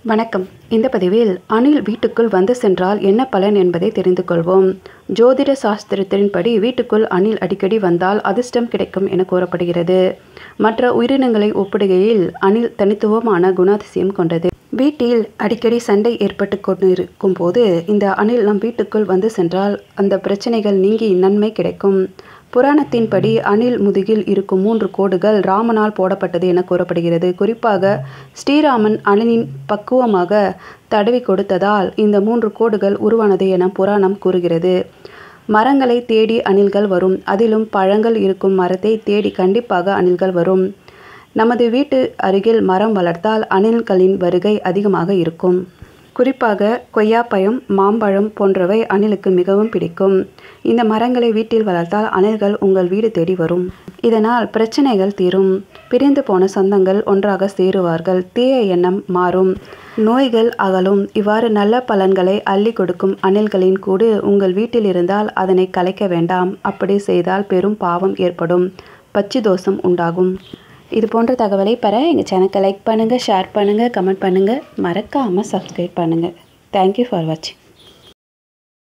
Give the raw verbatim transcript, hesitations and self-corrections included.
வணக்கம். இந்த பதிவில் அணில் வீட்டுக்குள் வந்து சென்றால் என்ன பலன் என்பதை தெரிந்து கொள்வோம். ஜோதிட சாஸ்திரத்தின்படி வீட்டுக்குள் அணில் அடிக்கடி வந்தால் அதிர்ஷ்டம் கிடைக்கும் என கூறப்படுகிறது. மற்ற உயிரினங்களை ஒப்பிடுகையில் அணில் தனித்துவமான குணாதிசயம் கொண்டது. வீட்டில் அடிக்கடி சண்டை ஏற்பட்டு கொண்டிருக்கும் போது இந்த அணில் நம் வீட்டுக்குள் வந்து சென்றால் அந்த பிரச்சனைகள் நீங்கி நன்மை கிடைக்கும். புராணத்தின்படி அணில் முதுகில் இருக்கும் மூன்று கோடுகள் ராமனால் போடப்பட்டது என கூறப்படுகிறது. குறிப்பாக ஸ்ரீராமன் அணிலின் பக்குவமாக தடவி கொடுத்ததால் இந்த மூன்று கோடுகள் உருவானது என புராணம் கூறுகிறது. மரங்களை தேடி அணில்கள் வரும். அதிலும் பழங்கள் இருக்கும் மரத்தை தேடி கண்டிப்பாக அணில்கள் வரும். நமது வீட்டு அருகில் மரம் வளர்த்தால் அணில்களின் வருகை அதிகமாக இருக்கும். குறிப்பாக கொய்யாப்பழம், மாம்பழம் போன்றவை அணிலுக்கு மிகவும் பிடிக்கும். இந்த மரங்களை வீட்டில் வளர்த்தால் அணில்கள் உங்கள் வீடு தேடி வரும். இதனால் பிரச்சனைகள் தீரும். பிரிந்து போன சொந்தங்கள் ஒன்றாக சேருவார்கள். தீய எண்ணம் மாறும். நோய்கள் அகலும். இவ்வாறு நல்ல பலன்களை அள்ளி கொடுக்கும் அணில்களின் கூடு உங்கள் வீட்டில் இருந்தால் அதனை கலைக்க வேண்டாம். அப்படி செய்தால் பெரும் பாவம் ஏற்படும். பச்சி தோஷம் உண்டாகும். இது போன்ற தகவலை பெற எங்கள் சேனலுக்கு லைக் பண்ணுங்கள், ஷேர் பண்ணுங்கள், கமெண்ட் பண்ணுங்கள். மறக்காமல் சப்ஸ்கிரைப் பண்ணுங்கள். தேங்க்யூ ஃபார் வாட்சிங்.